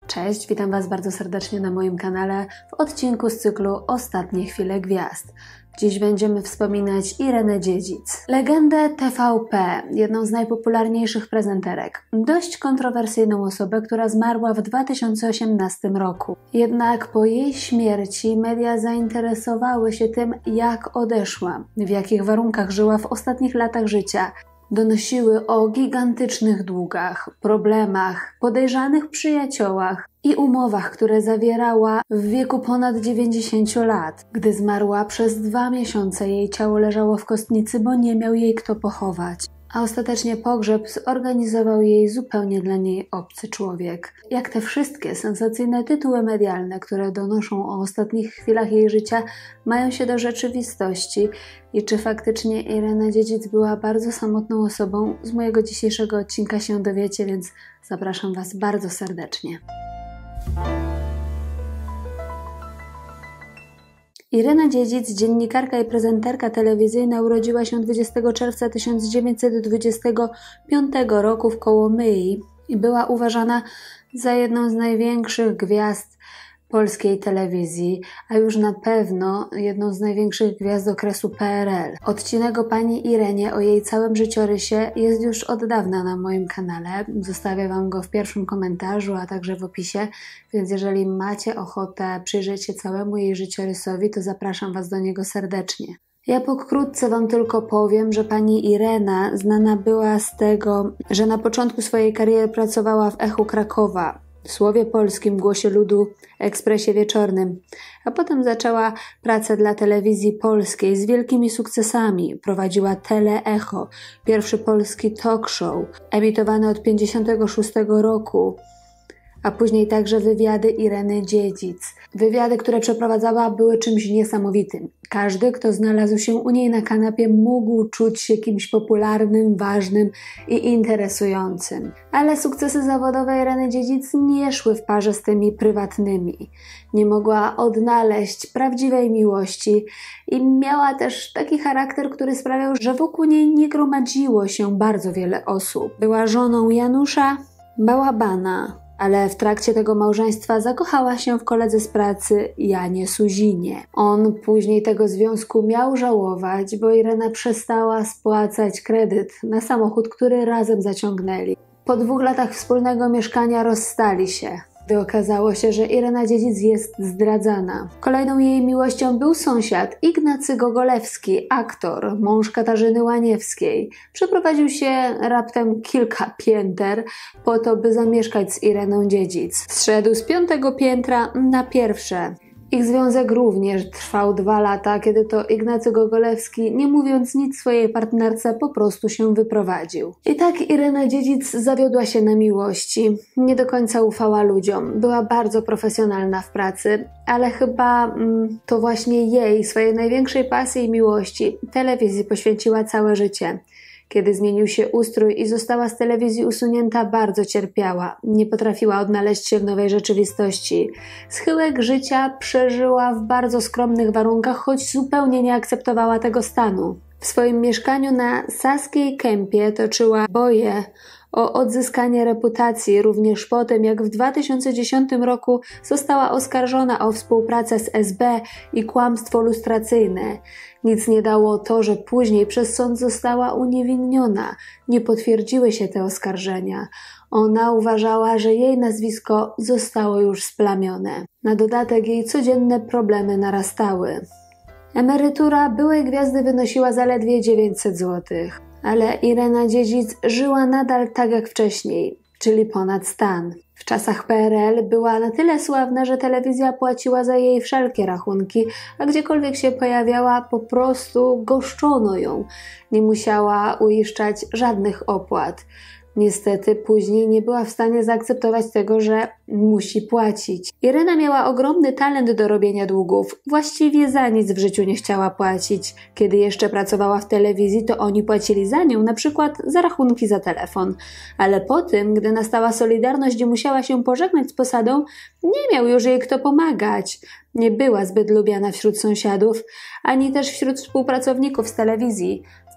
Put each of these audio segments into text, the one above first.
Cześć, witam Was bardzo serdecznie na moim kanale w odcinku z cyklu Ostatnie chwile gwiazd. Dziś będziemy wspominać Irenę Dziedzic, legendę TVP, jedną z najpopularniejszych prezenterek. Dość kontrowersyjną osobę, która zmarła w 2018 roku. Jednak po jej śmierci media zainteresowały się tym, jak odeszła, w jakich warunkach żyła w ostatnich latach życia. Donosiły o gigantycznych długach, problemach, podejrzanych przyjaciołach i umowach, które zawierała w wieku ponad 90 lat. Gdy zmarła, przez 2 miesiące jej ciało leżało w kostnicy, bo nie miał jej kto pochować. A ostatecznie pogrzeb zorganizował jej zupełnie dla niej obcy człowiek. Jak te wszystkie sensacyjne tytuły medialne, które donoszą o ostatnich chwilach jej życia, mają się do rzeczywistości i czy faktycznie Irena Dziedzic była bardzo samotną osobą, z mojego dzisiejszego odcinka się dowiecie, więc zapraszam Was bardzo serdecznie. Irena Dziedzic, dziennikarka i prezenterka telewizyjna, urodziła się 20 czerwca 1925 roku w Kołomyi i była uważana za jedną z największych gwiazd polskiej telewizji, a już na pewno jedną z największych gwiazd okresu PRL. Odcinek o pani Irenie, o jej całym życiorysie jest już od dawna na moim kanale. Zostawię Wam go w pierwszym komentarzu, a także w opisie, więc jeżeli macie ochotę przyjrzeć się całemu jej życiorysowi, to zapraszam Was do niego serdecznie. Ja pokrótce Wam tylko powiem, że pani Irena znana była z tego, że na początku swojej kariery pracowała w Echu Krakowa, w Słowie Polskim, Głosie Ludu, Ekspresie Wieczornym, a potem zaczęła pracę dla telewizji polskiej z wielkimi sukcesami. Prowadziła Teleecho, pierwszy polski talk show, emitowany od 1956 roku, a później także wywiady Ireny Dziedzic. Wywiady, które przeprowadzała, były czymś niesamowitym. Każdy, kto znalazł się u niej na kanapie, mógł czuć się kimś popularnym, ważnym i interesującym. Ale sukcesy zawodowe Ireny Dziedzic nie szły w parze z tymi prywatnymi. Nie mogła odnaleźć prawdziwej miłości i miała też taki charakter, który sprawiał, że wokół niej nie gromadziło się bardzo wiele osób. Była żoną Janusza Bałabana, ale w trakcie tego małżeństwa zakochała się w koledze z pracy Janie Suzinie. On później tego związku miał żałować, bo Irena przestała spłacać kredyt na samochód, który razem zaciągnęli. Po 2 latach wspólnego mieszkania rozstali się, gdy okazało się, że Irena Dziedzic jest zdradzana. Kolejną jej miłością był sąsiad Ignacy Gogolewski, aktor, mąż Katarzyny Łaniewskiej. Przeprowadził się raptem kilka pięter po to, by zamieszkać z Ireną Dziedzic. Zszedł z 5. piętra na pierwsze. Ich związek również trwał 2 lata, kiedy to Ignacy Gogolewski, nie mówiąc nic swojej partnerce, po prostu się wyprowadził. I tak Irena Dziedzic zawiodła się na miłości. Nie do końca ufała ludziom. Była bardzo profesjonalna w pracy, ale chyba to właśnie jej, swojej największej pasji i miłości, telewizji poświęciła całe życie. Kiedy zmienił się ustrój i została z telewizji usunięta, bardzo cierpiała. Nie potrafiła odnaleźć się w nowej rzeczywistości. Schyłek życia przeżyła w bardzo skromnych warunkach, choć zupełnie nie akceptowała tego stanu. W swoim mieszkaniu na Saskiej Kępie toczyła boje o odzyskanie reputacji, również po tym, jak w 2010 roku została oskarżona o współpracę z SB i kłamstwo lustracyjne. Nic nie dało to, że później przez sąd została uniewinniona. Nie potwierdziły się te oskarżenia. Ona uważała, że jej nazwisko zostało już splamione. Na dodatek jej codzienne problemy narastały. Emerytura byłej gwiazdy wynosiła zaledwie 900 zł. Ale Irena Dziedzic żyła nadal tak jak wcześniej, czyli ponad stan. W czasach PRL była na tyle sławna, że telewizja płaciła za jej wszelkie rachunki, a gdziekolwiek się pojawiała, po prostu goszczono ją. Nie musiała uiszczać żadnych opłat. Niestety później nie była w stanie zaakceptować tego, że musi płacić. Irena miała ogromny talent do robienia długów. Właściwie za nic w życiu nie chciała płacić. Kiedy jeszcze pracowała w telewizji, to oni płacili za nią, na przykład za rachunki za telefon. Ale po tym, gdy nastała Solidarność i musiała się pożegnać z posadą, nie miał już jej kto pomagać. Nie była zbyt lubiana wśród sąsiadów, ani też wśród współpracowników z telewizji. W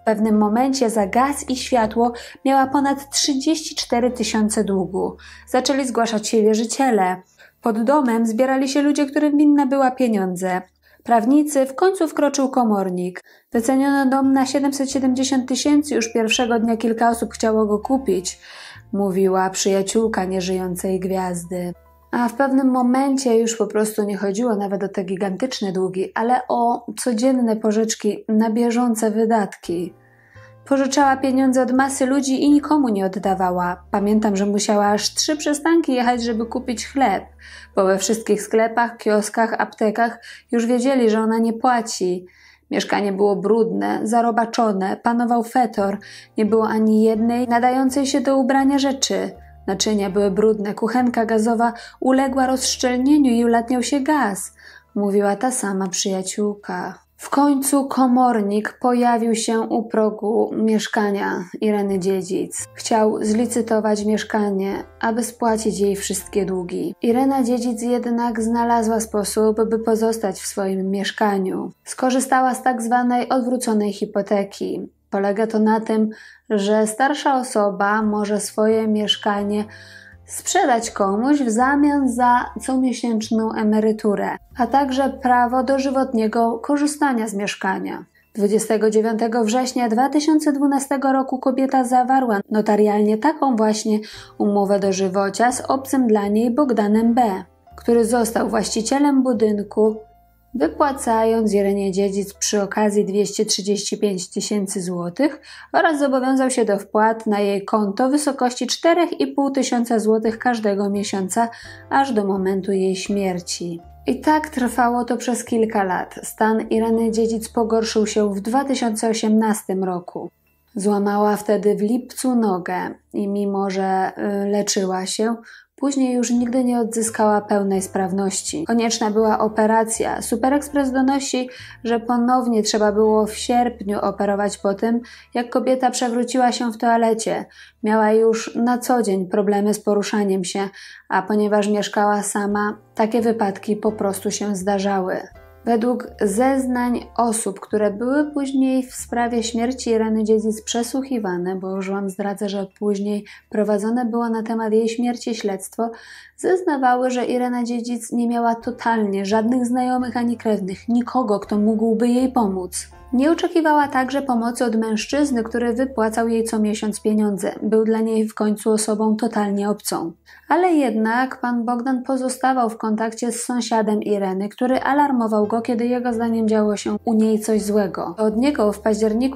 W pewnym momencie za gaz i światło miała ponad 34 000 długu. Zaczęli zgłaszać się wierzyciele. Pod domem zbierali się ludzie, którym winna była pieniądze. Prawnicy, w końcu wkroczył komornik. Wyceniono dom na 770 000, już pierwszego dnia kilka osób chciało go kupić, mówiła przyjaciółka nieżyjącej gwiazdy. A w pewnym momencie już po prostu nie chodziło nawet o te gigantyczne długi, ale o codzienne pożyczki na bieżące wydatki. Pożyczała pieniądze od masy ludzi i nikomu nie oddawała. Pamiętam, że musiała aż 3 przystanki jechać, żeby kupić chleb, bo we wszystkich sklepach, kioskach, aptekach już wiedzieli, że ona nie płaci. Mieszkanie było brudne, zarobaczone, panował fetor, nie było ani jednej nadającej się do ubrania rzeczy. Naczynia były brudne, kuchenka gazowa uległa rozszczelnieniu i ulatniał się gaz, mówiła ta sama przyjaciółka. W końcu komornik pojawił się u progu mieszkania Ireny Dziedzic. Chciał zlicytować mieszkanie, aby spłacić jej wszystkie długi. Irena Dziedzic jednak znalazła sposób, by pozostać w swoim mieszkaniu. Skorzystała z tak zwanej odwróconej hipoteki. Polega to na tym, że starsza osoba może swoje mieszkanie sprzedać komuś w zamian za comiesięczną emeryturę, a także prawo dożywotniego korzystania z mieszkania. 29 września 2012 roku kobieta zawarła notarialnie taką właśnie umowę dożywocia z obcym dla niej Bogdanem B., który został właścicielem budynku, wypłacając Irenie Dziedzic przy okazji 235 000 złotych oraz zobowiązał się do wpłat na jej konto w wysokości 4,5 tysiąca złotych każdego miesiąca, aż do momentu jej śmierci. I tak trwało to przez kilka lat. Stan Ireny Dziedzic pogorszył się w 2018 roku. Złamała wtedy w lipcu nogę i mimo, że leczyła się, później już nigdy nie odzyskała pełnej sprawności. Konieczna była operacja. Super Express donosi, że ponownie trzeba było w sierpniu operować po tym, jak kobieta przewróciła się w toalecie. Miała już na co dzień problemy z poruszaniem się, a ponieważ mieszkała sama, takie wypadki po prostu się zdarzały. Według zeznań osób, które były później w sprawie śmierci Ireny Dziedzic przesłuchiwane, bo już Wam zdradzę, że później prowadzone było na temat jej śmierci śledztwo, zeznawały, że Irena Dziedzic nie miała totalnie żadnych znajomych ani krewnych, nikogo, kto mógłby jej pomóc. Nie oczekiwała także pomocy od mężczyzny, który wypłacał jej co miesiąc pieniądze. Był dla niej w końcu osobą totalnie obcą. Ale jednak pan Bogdan pozostawał w kontakcie z sąsiadem Ireny, który alarmował go, kiedy jego zdaniem działo się u niej coś złego. Od niego w październiku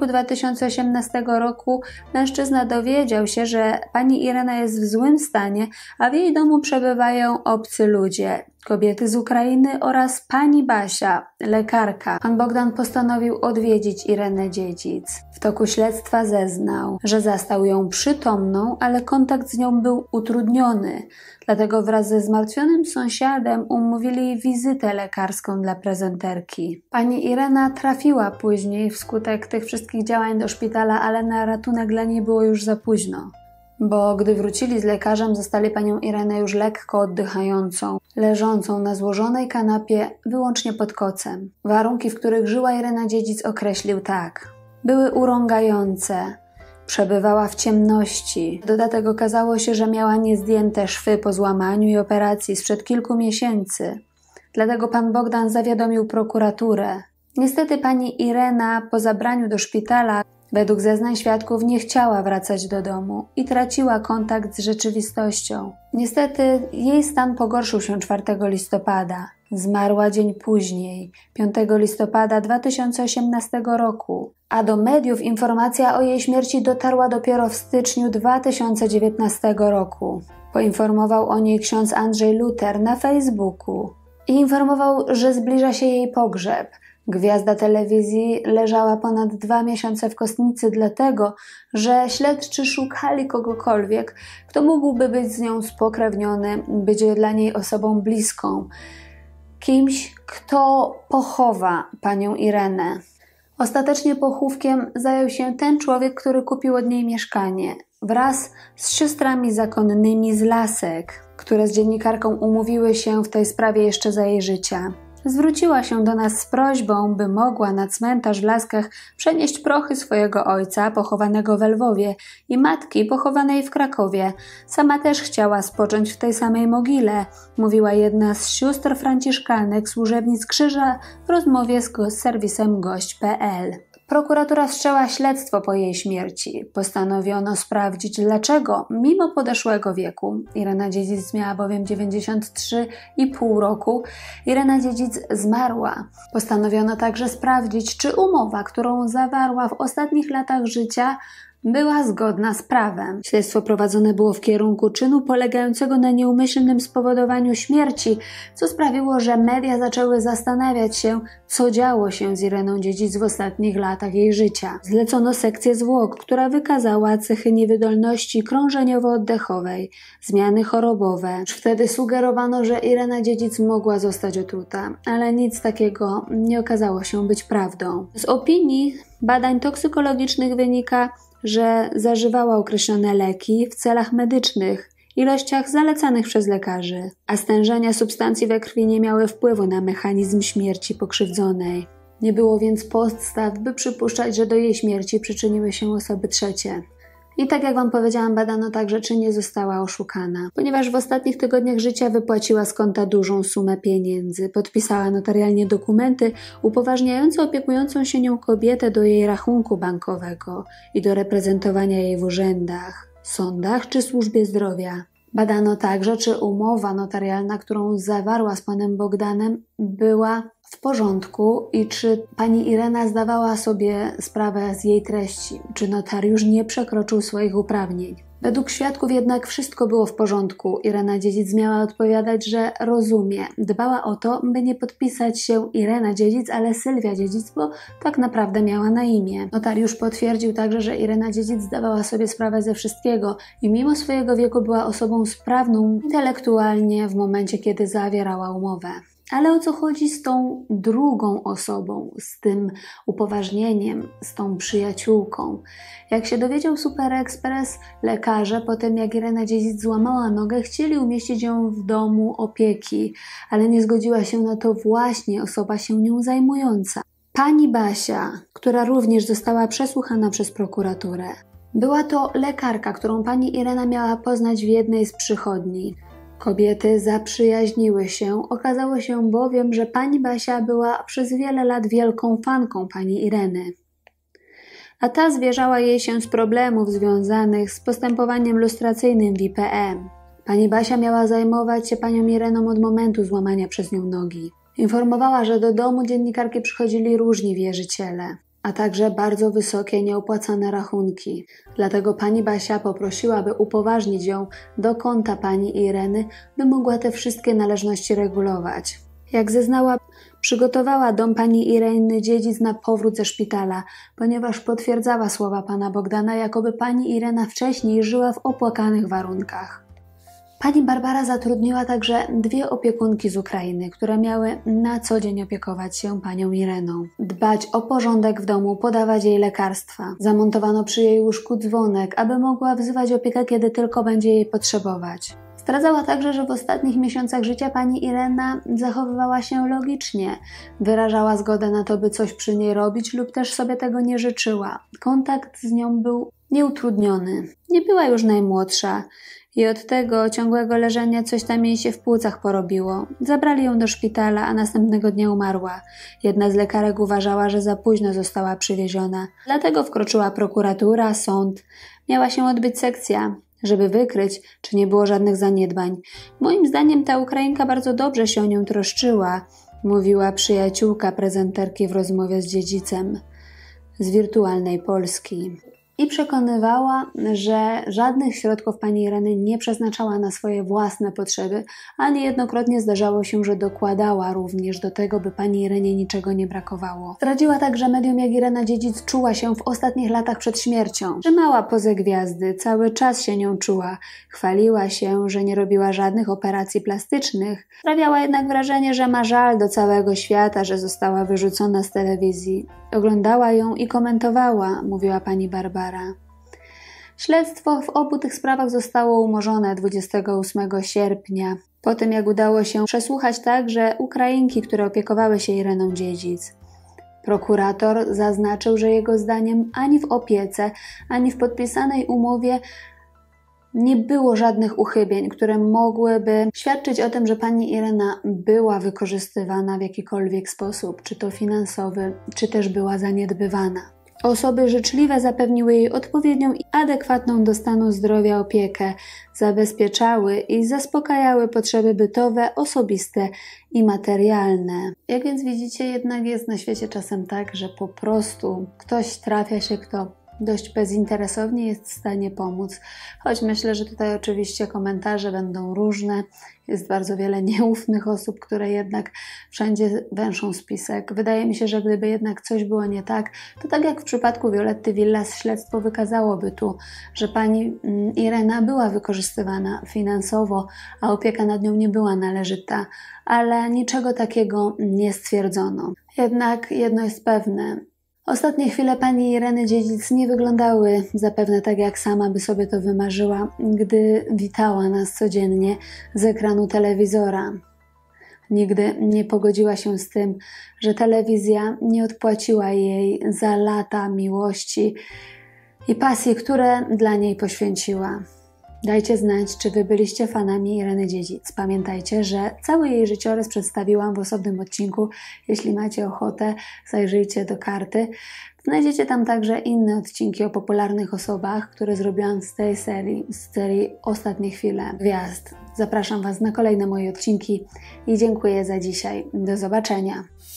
2018 roku mężczyzna dowiedział się, że pani Irena jest w złym stanie, a w jej domu przebywają obcy ludzie. Kobiety z Ukrainy oraz pani Basia, lekarka. Pan Bogdan postanowił odwiedzić Irenę Dziedzic. W toku śledztwa zeznał, że zastał ją przytomną, ale kontakt z nią był utrudniony. Dlatego wraz ze zmartwionym sąsiadem umówili wizytę lekarską dla prezenterki. Pani Irena trafiła później wskutek tych wszystkich działań do szpitala, ale na ratunek dla niej było już za późno. Bo gdy wrócili z lekarzem, zastali panią Irenę już lekko oddychającą, leżącą na złożonej kanapie wyłącznie pod kocem. Warunki, w których żyła Irena Dziedzic, określił tak. Były urągające, przebywała w ciemności. W dodatek okazało się, że miała niezdjęte szwy po złamaniu i operacji sprzed kilku miesięcy. Dlatego pan Bogdan zawiadomił prokuraturę. Niestety pani Irena po zabraniu do szpitala według zeznań świadków nie chciała wracać do domu i traciła kontakt z rzeczywistością. Niestety jej stan pogorszył się 4 listopada. Zmarła dzień później, 5 listopada 2018 roku, a do mediów informacja o jej śmierci dotarła dopiero w styczniu 2019 roku. Poinformował o niej ksiądz Andrzej Luter na Facebooku i informował, że zbliża się jej pogrzeb. Gwiazda telewizji leżała ponad 2 miesiące w kostnicy dlatego, że śledczy szukali kogokolwiek, kto mógłby być z nią spokrewniony, być dla niej osobą bliską, kimś, kto pochowa panią Irenę. Ostatecznie pochówkiem zajął się ten człowiek, który kupił od niej mieszkanie, wraz z siostrami zakonnymi z Lasek, które z dziennikarką umówiły się w tej sprawie jeszcze za jej życia. Zwróciła się do nas z prośbą, by mogła na cmentarz w Laskach przenieść prochy swojego ojca, pochowanego w Lwowie, i matki, pochowanej w Krakowie. Sama też chciała spocząć w tej samej mogile, mówiła jedna z sióstr franciszkanek, służebnic krzyża w rozmowie z serwisem gość.pl. Prokuratura wszczęła śledztwo po jej śmierci. Postanowiono sprawdzić, dlaczego, mimo podeszłego wieku, Irena Dziedzic miała bowiem 93,5 roku, Irena Dziedzic zmarła. Postanowiono także sprawdzić, czy umowa, którą zawarła w ostatnich latach życia, była zgodna z prawem. Śledztwo prowadzone było w kierunku czynu polegającego na nieumyślnym spowodowaniu śmierci, co sprawiło, że media zaczęły zastanawiać się, co działo się z Ireną Dziedzic w ostatnich latach jej życia. Zlecono sekcję zwłok, która wykazała cechy niewydolności krążeniowo-oddechowej, zmiany chorobowe. Już wtedy sugerowano, że Irena Dziedzic mogła zostać otruta, ale nic takiego nie okazało się być prawdą. Z opinii badań toksykologicznych wynika, że zażywała określone leki w celach medycznych, ilościach zalecanych przez lekarzy, a stężenia substancji we krwi nie miały wpływu na mechanizm śmierci pokrzywdzonej. Nie było więc podstaw, by przypuszczać, że do jej śmierci przyczyniły się osoby trzecie. I tak jak Wam powiedziałam, badano także, czy nie została oszukana. Ponieważ w ostatnich tygodniach życia wypłaciła z konta dużą sumę pieniędzy, podpisała notarialnie dokumenty upoważniające opiekującą się nią kobietę do jej rachunku bankowego i do reprezentowania jej w urzędach, sądach czy służbie zdrowia. Badano także, czy umowa notarialna, którą zawarła z panem Bogdanem, była w porządku i czy pani Irena zdawała sobie sprawę z jej treści, czy notariusz nie przekroczył swoich uprawnień. Według świadków jednak wszystko było w porządku. Irena Dziedzic miała odpowiadać, że rozumie. Dbała o to, by nie podpisać się Irena Dziedzic, ale Sylwia Dziedzic, bo tak naprawdę miała na imię. Notariusz potwierdził także, że Irena Dziedzic zdawała sobie sprawę ze wszystkiego i mimo swojego wieku była osobą sprawną intelektualnie w momencie, kiedy zawierała umowę. Ale o co chodzi z tą drugą osobą, z tym upoważnieniem, z tą przyjaciółką? Jak się dowiedział Super Express, lekarze po tym jak Irena Dziedzic złamała nogę, chcieli umieścić ją w domu opieki, ale nie zgodziła się na to właśnie osoba się nią zajmująca. Pani Basia, która również została przesłuchana przez prokuraturę. Była to lekarka, którą pani Irena miała poznać w jednej z przychodni. Kobiety zaprzyjaźniły się, okazało się bowiem, że pani Basia była przez wiele lat wielką fanką pani Ireny. A ta zwierzała jej się z problemów związanych z postępowaniem lustracyjnym w IPM. Pani Basia miała zajmować się panią Ireną od momentu złamania przez nią nogi. Informowała, że do domu dziennikarki przychodzili różni wierzyciele, a także bardzo wysokie nieopłacane rachunki. Dlatego pani Basia poprosiła, by upoważnić ją do konta pani Ireny, by mogła te wszystkie należności regulować. Jak zeznała, przygotowała dom pani Ireny Dziedzic na powrót ze szpitala, ponieważ potwierdzała słowa pana Bogdana, jakoby pani Irena wcześniej żyła w opłakanych warunkach. Pani Barbara zatrudniła także 2 opiekunki z Ukrainy, które miały na co dzień opiekować się panią Ireną. Dbać o porządek w domu, podawać jej lekarstwa. Zamontowano przy jej łóżku dzwonek, aby mogła wzywać opiekę, kiedy tylko będzie jej potrzebować. Zdradzała także, że w ostatnich miesiącach życia pani Irena zachowywała się logicznie. Wyrażała zgodę na to, by coś przy niej robić lub też sobie tego nie życzyła. Kontakt z nią był nieutrudniony. Nie była już najmłodsza i od tego ciągłego leżenia coś tam jej się w płucach porobiło. Zabrali ją do szpitala, a następnego dnia umarła. Jedna z lekarek uważała, że za późno została przywieziona. Dlatego wkroczyła prokuratura, sąd. Miała się odbyć sekcja, żeby wykryć, czy nie było żadnych zaniedbań. Moim zdaniem ta Ukrainka bardzo dobrze się o nią troszczyła, mówiła przyjaciółka prezenterki w rozmowie z Dziedzicem z wirtualnej Polski. I przekonywała, że żadnych środków pani Ireny nie przeznaczała na swoje własne potrzeby, a niejednokrotnie zdarzało się, że dokładała również do tego, by pani Irenie niczego nie brakowało. Zdradziła także medium, jak Irena Dziedzic czuła się w ostatnich latach przed śmiercią. Trzymała pozę gwiazdy, cały czas się nią czuła. Chwaliła się, że nie robiła żadnych operacji plastycznych. Sprawiała jednak wrażenie, że ma żal do całego świata, że została wyrzucona z telewizji. Oglądała ją i komentowała, mówiła pani Barbara. Śledztwo w obu tych sprawach zostało umorzone 28 sierpnia, po tym jak udało się przesłuchać także Ukrainki, które opiekowały się Ireną Dziedzic. Prokurator zaznaczył, że jego zdaniem ani w opiece, ani w podpisanej umowie nie było żadnych uchybień, które mogłyby świadczyć o tym, że pani Irena była wykorzystywana w jakikolwiek sposób, czy to finansowy, czy też była zaniedbywana. Osoby życzliwe zapewniły jej odpowiednią i adekwatną do stanu zdrowia opiekę, zabezpieczały i zaspokajały potrzeby bytowe, osobiste i materialne. Jak więc widzicie, jednak jest na świecie czasem tak, że po prostu ktoś trafia się, kto dość bezinteresownie jest w stanie pomóc, choć myślę, że tutaj oczywiście komentarze będą różne. Jest bardzo wiele nieufnych osób, które jednak wszędzie węszą spisek. Wydaje mi się, że gdyby jednak coś było nie tak, to tak jak w przypadku Violetty Villas, śledztwo wykazałoby tu, że pani Irena była wykorzystywana finansowo, a opieka nad nią nie była należyta, ale niczego takiego nie stwierdzono. Jednak jedno jest pewne. Ostatnie chwile pani Ireny Dziedzic nie wyglądały zapewne tak, jak sama by sobie to wymarzyła, gdy witała nas codziennie z ekranu telewizora. Nigdy nie pogodziła się z tym, że telewizja nie odpłaciła jej za lata miłości i pasji, które dla niej poświęciła. Dajcie znać, czy wy byliście fanami Ireny Dziedzic. Pamiętajcie, że cały jej życiorys przedstawiłam w osobnym odcinku. Jeśli macie ochotę, zajrzyjcie do karty. Znajdziecie tam także inne odcinki o popularnych osobach, które zrobiłam z tej serii, z serii Ostatnie chwile gwiazd. Zapraszam Was na kolejne moje odcinki i dziękuję za dzisiaj. Do zobaczenia.